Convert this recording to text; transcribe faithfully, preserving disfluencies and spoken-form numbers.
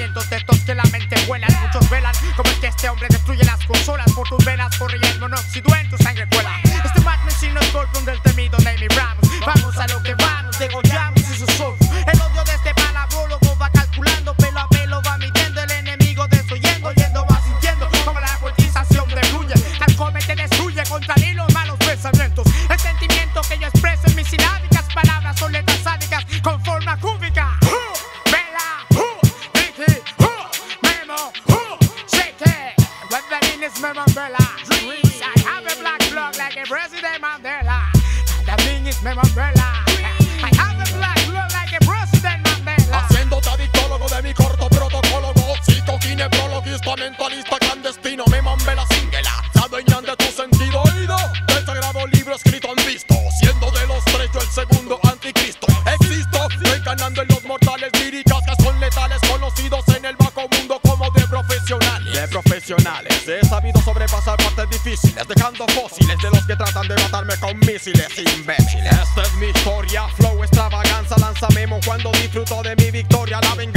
pensamientos de estos que la mente vuelan. Muchos velan como es que este hombre destruye las consolas. Por tus venas corre el monóxido en tu sangre cuela. Este Batman sin los golpes del temido Nami Ramos. Vamos a lo que vamos, degollamos y sus ojos. El odio de este palabrólogo va calculando, pelo a pelo va midiendo. El enemigo desoyendo, oyendo va sintiendo como la poetización de fluye. Al comete destruye contra mí los malos pensamientos. El sentimiento que yo expreso en mis silábicas palabras son letras sádicas con forma cúbica. Uh, Vela, uh, Vicky, uh, Memo, uh, shake it. What the name is Memo Vela. I have a black blood like a President Mandela. The thing is Memo Vela. I have a black blood like a President Mandela. Haciéndote adictólogo de mi corto protocolo, psicoquineprologista, mentalista clandestino, me mambe la singuela, se adueñan de tu sentido oído. Del sagrado libro escrito han visto, siendo de los tres yo el segundo anticristo. Existo, reencarnando en los mortales líricas que son letales, conocidos en el bajo mundo como de profesionales. De profesionales, he sabido sobrepasar partes difíciles, dejando fósiles de los que tratan de matarme con misiles imbéciles. Esta es mi historia, flow extravaganza, lanza memo cuando disfruto de mi victoria. La venganza